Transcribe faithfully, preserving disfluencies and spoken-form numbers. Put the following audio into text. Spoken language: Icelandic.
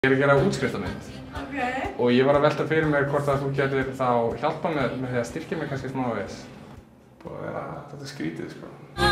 Ég er að gera útskriftarmynd. Okay. Og ég var að velta fyrir mér hvort að þú getur þá hjálpa mér með því að styrkja mig kannski smá við. Búið að vera þetta skrítið, sko.